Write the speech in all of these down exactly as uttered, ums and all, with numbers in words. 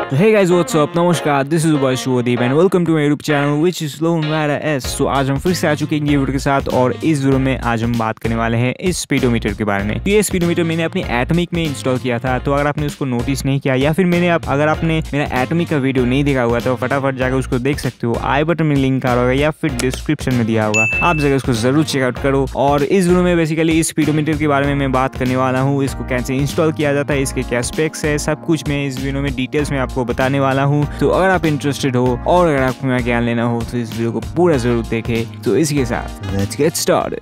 So hey guys, what's up? नमस्कार, this is Ubay Shubhadeep and welcome to my YouTube channel which is Lone Rider S। So आज हम फिर से आ चुके हैं वीडियो के साथ और इस वीडियो में आज हम बात करने वाले हैं इस स्पीडोमीटर के बारे में। तो ये स्पीडोमीटर मैंने अपनी एटॉमिक में इंस्टॉल किया था, तो अगर आपने उसको नोटिस नहीं किया या फिर मैंने आप अगर आपने मेरा एटॉमिक का वीडियो नहीं देखा हुआ तो फटाफट जाकर उसको देख सकते हो। आई बटन में लिंक आ रहा होगा या फिर डिस्क्रिप्शन में दिया होगा, आप जगह उसको जरूर चेकआउट करो। और इस वीडियो में बेसिकली इस स्पीडोमीटर के बारे में मैं बात करने वाला हूँ, इसको कैसे इंस्टॉल किया जाता है, इसके क्या स्पेक्स है, सब कुछ मैं इस वीडियो में डिटेल्स में आपको बताने वाला हूँ। तो अगर आप इंटरेस्टेड हो और अगर आपको मेरा ज्ञान लेना हो तो इस वीडियो को पूरा जरूर देखें। तो इसी के साथ लेट्स गेट स्टार्टेड।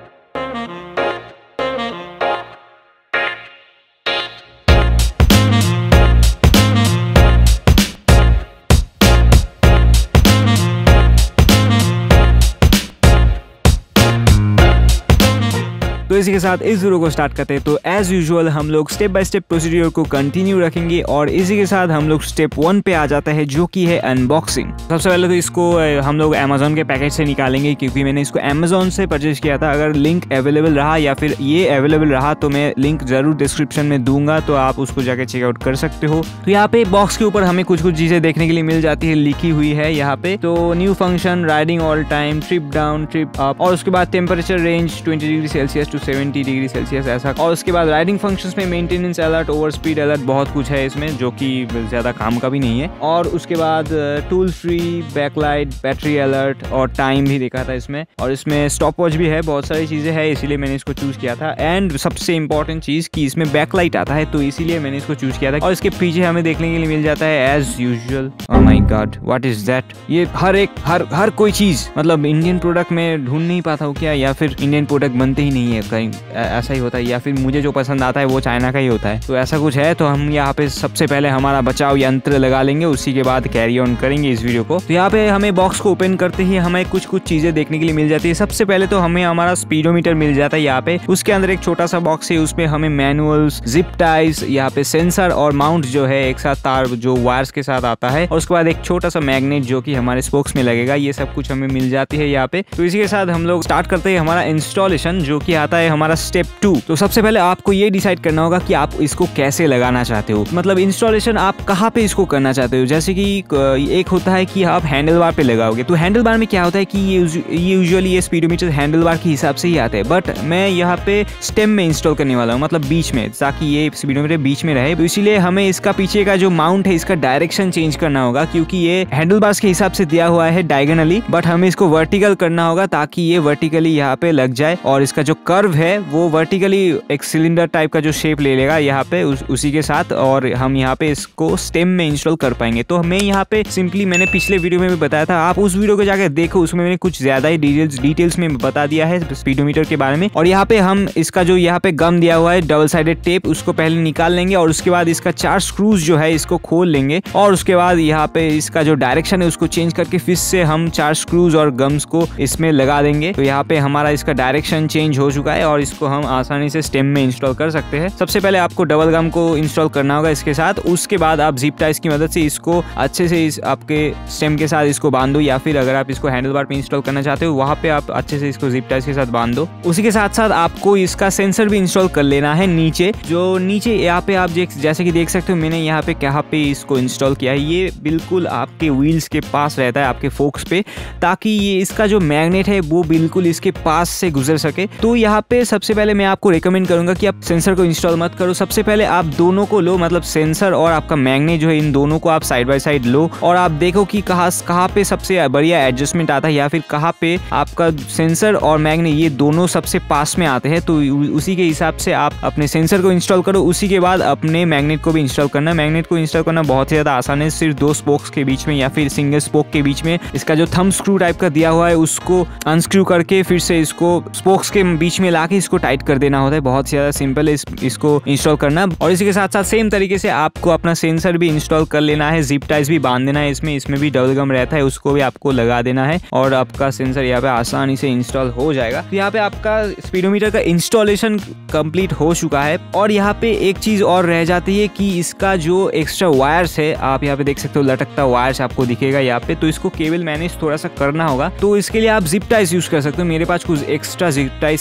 तो इसी के साथ इस वीडियो को स्टार्ट करते हैं। तो एज यूजुअल हम लोग स्टेप बाय स्टेप प्रोसीजर को कंटिन्यू रखेंगे और इसी के साथ हम लोग स्टेप वन पे आ जाता है जो कि है अनबॉक्सिंग। सबसे पहले तो इसको हम लोग अमेजोन के पैकेज से निकालेंगे क्योंकि मैंने इसको अमेजोन से परचेज किया था। अगर लिंक अवेलेबल रहा या फिर ये अवेलेबल रहा तो मैं लिंक जरूर डिस्क्रिप्शन में दूंगा, तो आप उसको जाके चेकआउट कर सकते हो। तो यहाँ पे बॉक्स के ऊपर हमें कुछ कुछ चीजें देखने के लिए मिल जाती है, लिखी हुई है यहाँ पे। तो new function, riding all time, trip down, trip up, और उसके बाद temperature range twenty degree Celsius seventy degree Celsius ऐसा। और उसके बाद राइडिंग फंक्शंस में maintenance alert, over speed alert, बहुत कुछ है इसमें जो कि ज्यादा काम का भी नहीं है। और उसके बाद tool free, backlight, battery alert और टाइम भी देखा था इसमें। और इसमें स्टॉप वॉच भी है, बहुत सारी चीजें हैं, इसीलिए मैंने इसको चूज किया था। एंड सबसे इंपॉर्टेंट चीज कि इसमें बैकलाइट आता है, तो इसीलिए मैंने इसको चूज किया था। और इसके पीछे हमें देखने के लिए मिल जाता है as usual, oh my god what is that. ये हर एक हर हर कोई चीज मतलब इंडियन प्रोडक्ट में ढूंढ नहीं पाता हूँ क्या, या फिर इंडियन प्रोडक्ट बनते ही नहीं है, कहीं ऐसा ही होता है, या फिर मुझे जो पसंद आता है वो चाइना का ही होता है। तो ऐसा कुछ है। तो हम यहाँ पे सबसे पहले हमारा बचाव यंत्र लगा लेंगे, उसी के बाद कैरी ऑन करेंगे इस वीडियो को। तो यहाँ पे हमें बॉक्स को ओपन करते ही हमें कुछ कुछ चीजें देखने के लिए मिल जाती है। सबसे पहले तो हमें हमारा स्पीडोमीटर मिल जाता है यहाँ पे। उसके अंदर एक छोटा सा बॉक्स है, उसमें हमें मैनुअल्स, जिप टाइज, यहाँ पे सेंसर और माउंट जो है एक साथ तार जो वायर्स के साथ आता है, और उसके बाद एक छोटा सा मैग्नेट जो कि हमारे स्पोक्स में लगेगा। ये सब कुछ हमें मिल जाती है यहाँ पे। तो इसी के साथ हम लोग स्टार्ट करते हैं हमारा इंस्टॉलेशन, जो कि आता है हमारा स्टेप टू। तो सबसे पहले आपको ये डिसाइड करना होगा कि आप इसको कैसे लगाना चाहते हो, मतलब इंस्टॉलेशन आप कहाँ पे इसको करना चाहते हो। जैसे कि एक होता है कि आप हैंडल बार पे लगाओगे, तो हैंडल बार में क्या होता है कि ये यूजुअली ये स्पीडोमीटर हैंडल बार के हिसाब से ही आते हैं, बट मैं यहाँ पे स्टेम में इंस्टॉल करने वाला हूँ, मतलब बीच में, ताकि ये स्पीडोमीटर बीच में रहे। तो इसीलिए हमें इसका पीछे का जो माउंट है इसका डायरेक्शन चेंज करना होगा, क्योंकि ये हैंडल बार्स के हिसाब से दिया हुआ है डायगोनली, बट हमें इसको वर्टिकल करना होगा ताकि ये वर्टिकली यहाँ पे लग जाए और इसका जो कर्व है वो वर्टिकली एक सिलेंडर टाइप का जो शेप ले लेगा यहाँ पे उस, उसी के साथ, और हम यहाँ पे इसको स्टेम में इंस्टॉल कर पाएंगे। तो हमें यहाँ पे सिंपली, मैंने पिछले वीडियो में भी बताया था, आप उस वीडियो को जाकर देखो, उसमें मैंने कुछ ज्यादा ही डिटेल्स डिटेल्स में बता दिया है स्पीडोमीटर के बारे में। और यहाँ पे हम इसका जो यहाँ पे गम दिया हुआ है डबल साइडेड टेप, उसको पहले निकाल लेंगे और उसके बाद इसका चार स्क्रूज जो है इसको खोल लेंगे, और उसके बाद यहाँ पे इसका जो डायरेक्शन है उसको चेंज करके फिर से हम चार स्क्रूज और गम्स को इसमें लगा देंगे। तो यहाँ पे हमारा इसका डायरेक्शन चेंज हो चुका है और इसको हम आसानी से स्टेम में इंस्टॉल कर सकते हैं। सबसे पहले आपको डबल गम को इंस्टॉल करना होगा इसके साथ, उसके बाद आप जिप टाइज की मदद से इसको अच्छे से इस आपके स्टेम के साथ इसको बांध दो, या फिर अगर आप इसको हैंडल बार पे इंस्टॉल करना चाहते हो वहां पे आप अच्छे से इसको जिप टाइज के साथ बांध दो। उसी के साथ साथ आपको इसका सेंसर भी इंस्टॉल कर लेना है नीचे, जो नीचे यहाँ पे आप जैसे कि देख सकते हो मैंने यहाँ पे कहाँ पे इसको इंस्टॉल किया है, ये बिल्कुल आपके व्हील्स के पास रहता है, आपके फोक्स पे, ताकि ये इसका जो मैग्नेट है वो बिल्कुल इसके पास से गुजर सके। तो यहाँ पे सबसे पहले मैं आपको रिकमेंड करूंगा कि आप सेंसर को इंस्टॉल मत करो, सबसे पहले आप दोनों को लो, मतलब सेंसर और आपका मैग्नेट जो है इन दोनों को आप साइड बाय साइड लो, और आप देखो कि कहाँ कहाँ पे सबसे बढ़िया एडजस्टमेंट आता है, या फिर कहाँ पे आपका सेंसर और मैग्नेट ये दोनों सबसे पास में आते हैं। तो उसी के हिसाब से आप अपने सेंसर को इंस्टॉल करो, उसी के बाद अपने मैग्नेट को भी इंस्टॉल करना। मैग्नेट को इंस्टॉल करना बहुत ही ज्यादा आसान है, सिर्फ दो स्पोक्स के बीच में या फिर सिंगल स्पोक के बीच में इसका जो थंब स्क्रू टाइप का दिया हुआ है उसको अनस्क्रू करके फिर से इसको स्पोक्स के बीच में लाके इसको टाइट कर देना होता है। बहुत ज्यादा सिंपल है इस, इसको इंस्टॉल करना। और इसी के साथ साथ सेम तरीके से आपको अपना सेंसर भी इंस्टॉल कर लेना है, जिप टाइज भी बांध देना है इसमें, इसमें भी डबल गम रहता है, उसको भी आपको लगा देना है और आपका सेंसर यहाँ पे आसानी से इंस्टॉल हो जाएगा। तो यहाँ पे आपका स्पीडोमीटर का इंस्टॉलेशन कंप्लीट हो चुका है। और यहाँ पे एक चीज और रह जाती है कि इसका जो एक्स्ट्रा वायर्स है, आप यहाँ पे देख सकते हो लटकता वायर्स आपको दिखेगा यहाँ पे, तो इसको केबल मैनेज थोड़ा सा करना होगा। तो इसके लिए आप जिप टाइज यूज कर सकते हो, मेरे पास कुछ एक्स्ट्रा जिप टाइज है, मतलब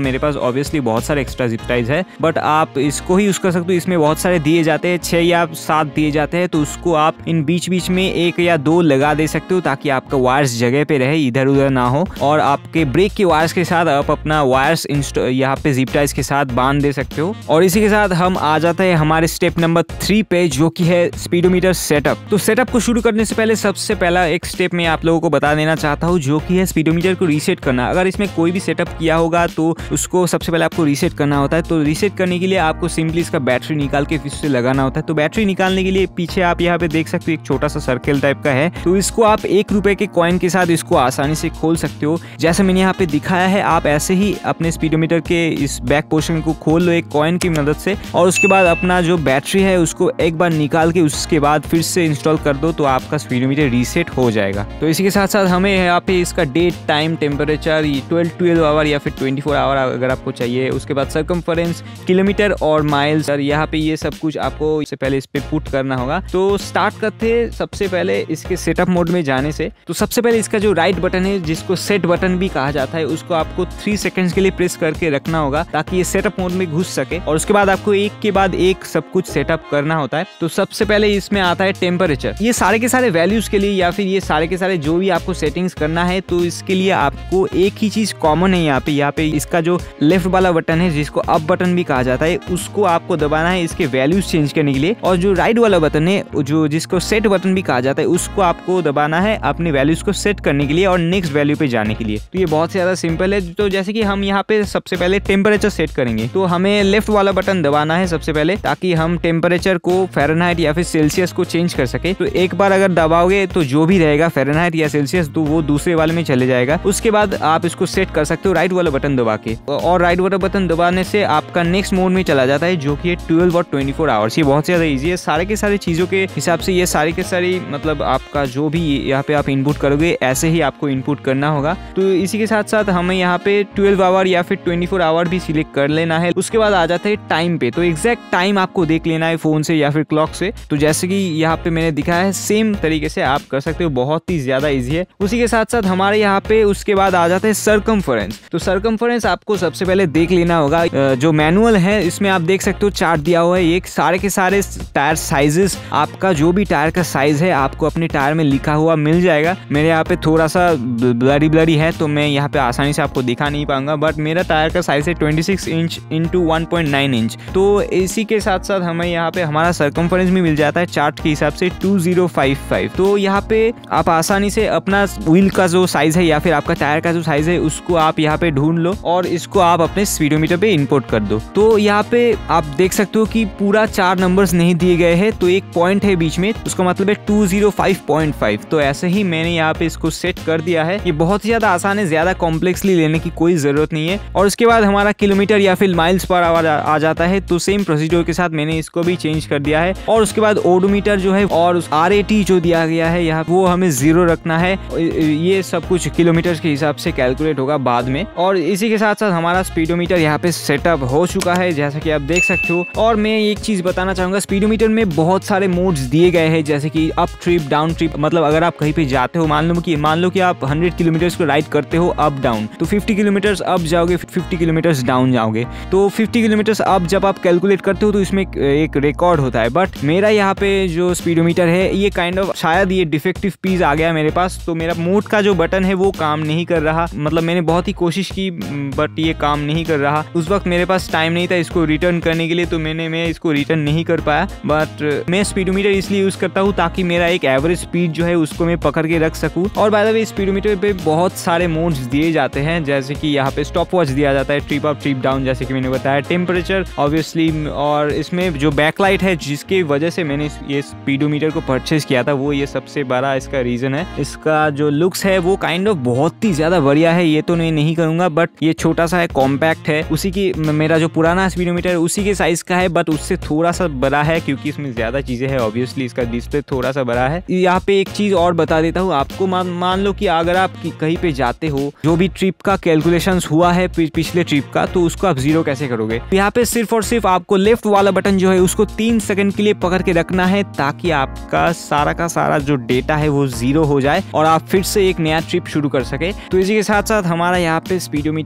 मेरे पास ऑब्वियसली बहुत सारे एक्स्ट्रा जिप टाइज है, बट आप इसको ही यूज कर सकते हो। इसमें बहुत सारे दिए जाते हैं, छह या सात दिए जाते हैं, तो उसको आप इन बीच बीच में एक या दो लगा दे सकते हो ताकि आपका वायर्स जगह पे रहे, इधर उधर ना हो। और आपके ब्रेक के वायर्स के साथ आप अपना वायर्स यहाँ पे जिप टाइज के साथ बांध दे सकते हो। और इसी के साथ हम आ जाते हैं हमारे स्टेप नंबर थ्री पे, जो कि है स्पीडोमीटर सेटअप। तो सेटअप को शुरू करने से पहले सबसे पहला एक स्टेप मैं आप लोगों को बता देना चाहता हूँ, जो कि है स्पीडोमीटर को रीसेट करना। अगर इसमें कोई भी सेटअप किया होगा तो उसको सबसे पहले आपको रीसेट करना होता है। तो रीसेट करने के लिए आपको सिंपली इसका बैटरी निकाल के फिर से लगाना होता है। तो बैटरी निकालने के लिए पीछे आप यहाँ पे देख सकते हो एक छोटा सा सर्कल टाइप का है, तो इसको आप एक रुपए के कॉइन के साथ इसको आसानी से खोल सकते हो। जैसे मैंने यहाँ पे दिखाया है, आप ऐसे ही अपने स्पीडोमीटर के इस बैक पोर्शन को खोल लो एक कॉइन की मदद से, और उसके बाद अपना जो बैटरी है उसको एक बार निकाल के उसके बाद फिर से इंस्टॉल कर दो, तो आपका स्पीडोमीटर रीसेट हो जाएगा। तो इसी के साथ साथ हमें यहाँ पे इसका date, time, temperature, twelve twelve hour या फिर ट्वेंटी फोर आवर अगर आपको चाहिए, उसके बाद सर्कमफरेंस, किलोमीटर और माइल्स, यहाँ पे ये सब कुछ आपको इससे पहले इस पे पुट करना होगा। तो स्टार्ट करते हैं सबसे पहले इसके सेटअप मोड में जाने से। तो सबसे पहले इसका जो राइट बटन है, जिसको सेट बटन भी कहा जाता है, उसको आपको थ्री सेकंड्स के लिए प्रेस करके रखना होगा ताकि ये सेटअप मोड में घुस सके। और उसके बाद आपको एक के बाद एक सब कुछ सेटअप करना होता है। तो सबसे पहले इसमें आता है टेम्परेचर। ये सारे के सारे वैल्यूज के लिए या फिर ये सारे के सारे जो भी आपको सेटिंग्स करना है, तो इसके लिए आपको एक ही चीज कॉमन है यहाँ पे यहाँ पे इसका जो लेफ्ट वाला बटन है, जिसको अप बटन भी कहा जाता है, उसको आपको दबाना है इसके वैल्यूज चेंज करने के लिए। और जो राइट वाला बटन है, जो जिसको सेट बटन भी कहा जाता है, उसको आपको दबाना है अपने वैल्यूज को सेट करने के लिए और नेक्स्ट वैल्यू पे जाने के लिए। तो ये बहुत ज्यादा सिंपल है। तो जैसे कि हम यहाँ पे सबसे पहले टेम्परेचर सेट करेंगे, तो हमें लेफ्ट वाला बटन दबाना है सबसे पहले, ताकि हम टेम्परेचर को फ़ारेनहाइट या फिर सेल्सियस को चेंज कर सके। तो एक बार अगर दबाओगे तो जो भी रहेगा फ़ारेनहाइट या सेल्सियस, तो वो दूसरे वाले में चले जाएगा। उसके बाद आप इसको सेट कर सकते हो राइट वाला बटन दबा के, और राइट वाला बटन दबाने से आपका नेक्स्ट मोड में चला जाता है, जो कि ट्वेल्व और ट्वेंटी फोर आवर्स। ये बहुत ज्यादा इजी है। सारे के सारे चीजों के हिसाब से ये सारी के सारी मतलब आपका जो भी यहाँ पे आप इनपुट करोगे, ऐसे ही आपको इनपुट करना होगा। तो इसी के साथ साथ हमें यहाँ पे ट्वेल्व आवर या फिर ट्वेंटी फोर आवर भी सिलेक्ट कर लेना है। उसके बाद आ जाता है टाइम पे। तो एग्जैक्ट टाइम आपको देख लेना है फोन से या फिर क्लॉक से। तो जैसे कि यहाँ पे मैंने दिखाया है, सेम तरीके से आप कर सकते हो, बहुत ही ज्यादा इजी है। उसी के साथ साथ हमारे यहाँ पे उसके बाद आ जाता है सर्कमफरेंस। तो सर्कमफरेंस आपको सबसे पहले देख लेना होगा। जो मैनुअल है इसमें आप देख सकते हो चार्ट दिया हुआ है, एक सारे के सारे टायर साइजेस, आपका जो भी टायर का साइज है आपको अपने टायर में लिखा हुआ मिल जाएगा। मेरे यहाँ पे थोड़ा सा ब्लरी ब्लरी है, तो मैं यहाँ पे आसानी से आपको दिखा नहीं पाऊंगा, बट मेरा टायर का साइज है twenty six inch into one point nine inch. तो इसी के साथ साथ हमें यहाँ पे हमारा सर्कमफरेंस भी मिल जाता है चार्ट के हिसाब से टू जीरो फाइव फाइव। तो यहाँ पे आप आसानी से अपना व्हील का जो साइज है या फिर आपका टायर का जो साइज है उसको आप यहाँ पे ढूंढ लो और इसको आप अपने स्पीडोमीटर पे इंपोर्ट कर दो। तो यहाँ पे आप देख सकते हो कि पूरा चार नंबर्स नहीं दिए गए हैं, तो एक पॉइंट है बीच में, उसका मतलब है two zero five point five. तो ऐसे ही मैंने यहाँ पे इसको सेट कर दिया है। ये बहुत ही ज्यादा आसान है, ज्यादा कॉम्प्लेक्सली लेने की कोई जरूरत नहीं है। और उसके बाद हमारा किलोमीटर या फिर माइल्स पर आवर आ जाता है। तो सेम प्रोसीजर के साथ मैंने इसको भी चेंज कर दिया है। और उसके बाद ओडोमीटर जो है और आर ए टी जो दिया गया है यहाँ, वो हमें जीरो रखना है। ये सब कुछ किलोमीटर के हिसाब से कैलकुलेट होगा बाद में। और इसी के साथ साथ हमारा स्पीडोमीटर यहाँ पे सेटअप हो चुका है, जैसा कि आप देख सकते हो। और मैं एक चीज बताना चाहूंगा, स्पीडोमीटर में बहुत सारे मोड्स दिए गए हैं, जैसे कि अप ट्रिप, डाउन ट्रिप। मतलब अगर आप कहीं पे जाते हो, मान लो कि मान लो कि आप हंड्रेड किलोमीटर को राइड करते हो अप डाउन, तो फिफ्टी किलोमीटर अप जाओगे, फिफ्टी किलोमीटर डाउन जाओगे। तो फिफ्टी किलोमीटर अप जब आप कैलकुलेट करते हो तो इसमें एक रिकॉर्ड होता है। बट मेरा यहाँ पे जो स्पीडोमीटर है ये काइंड ऑफ शायद ये डिफेक्टिव पीस आ गया मेरे पास, तो मेरा मोड का जो बटन है वो काम नहीं कर रहा। मतलब मैंने बहुत ही कोशिश की बट ये काम नहीं कर रहा। उस वक्त मेरे पास टाइम नहीं था इसको रिटर्न करने के लिए, तो मैंने मैं इसको रिटर्न नहीं कर पाया। बट मैं स्पीडोमीटर इसलिए यूज करता हूँ ताकि मेरा एक एवरेज स्पीड जो है उसको मैं पकड़ के रख सकूँ। और बाय द वे स्पीडोमीटर पे बहुत सारे मोड्स दिए जाते हैं, जैसे कि यहाँ पे स्टॉप वॉच दिया जाता है, ट्रिप अप ट्रिप डाउन, जैसे कि मैंने बताया, टेम्परेचर ऑब्वियसली। और इसमें जो बैकलाइट है जिसकी वजह से मैंने ये स्पीडोमीटर को परचेज किया था, वो ये सबसे बड़ा इसका रीजन है। इसका जो लुक्स है वो काइंड ऑफ बहुत ही ज्यादा बढ़िया है। ये तो मैं नहीं करूंगा, बट ये छोटा सा है, कॉम्पैक्ट है। उसी की मेरा जो पुराना स्पीडोमीटर है उसी के साइज का है, बट उससे थोड़ा सा बड़ा है क्योंकि इसमें ज्यादा चीजें हैं। ऑब्वियसली इसका डिस्प्ले थोड़ा सा बड़ा है। यहाँ पे एक चीज और बता देता हूँ आपको, मान मान लो कि अगर आप कहीं पे जाते हो, जो भी ट्रिप का कैलकुलेशन हुआ है पिछले ट्रिप का, तो उसको आप जीरो कैसे करोगे। यहाँ पे सिर्फ और सिर्फ आपको लेफ्ट वाला बटन जो है उसको तीन सेकंड के लिए पकड़ के रखना है, ताकि आपका सारा का सारा जो डेटा है वो जीरो हो जाए और आप फिर से एक नया ट्रिप शुरू कर सके। तो इसी के साथ साथ हमारा यहाँ पे स्पीडोमीटर का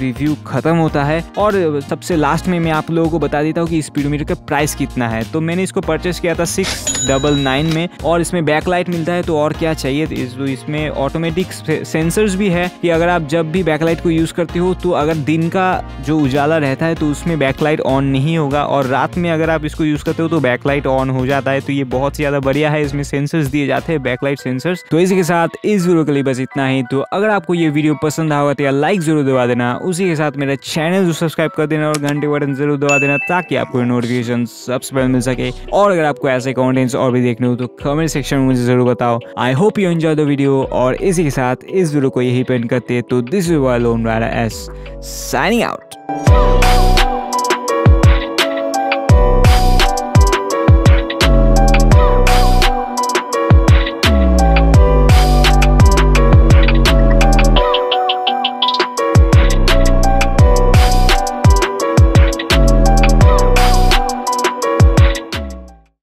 रिव्यू खत्म होता है। और सबसे लास्ट में मैं आप लोगों को बता देता हूँ कि स्पीडोमीटर का प्राइस कितना है। तो मैंने इसको परचेस किया था सिक्स डबल नाइन में, और इसमें बैकलाइट मिलता है, तो और क्या चाहिए। इस, इसमें ऑटोमेटिक सेंसर्स भी है कि अगर आप जब भी बैकलाइट को यूज़ करते हो तो अगर दिन का जो उजाला रहता है तो उसमें बैकलाइट ऑन नहीं होगा, और रात में अगर आप इसको यूज़ करते हो तो बैकलाइट ऑन हो जाता है। तो ये बहुत ही ज़्यादा बढ़िया है, इसमें सेंसर्स दिए जाते हैं, बैकलाइट सेंसर्स। तो इसी के साथ इस वीडियो के लिए बस इतना ही। तो अगर आपको ये वीडियो पसंद आएगा तो यार लाइक जरूर दबा देना, उसी के साथ मेरा चैनल जो सब्सक्राइब कर देना और घंटे बटन जरूर दबा देना ताकि आपको नोटिफिकेशन सबसे पहले मिल सके। और अगर आपको ऐसे कंटेंट्स और भी देखने हो तो कमेंट सेक्शन में मुझे जरूर बताओ। I hope you enjoy the video, और इसी के साथ इस वीडियो को यही पेंट करते हैं। तो this is Walon rider S signing out.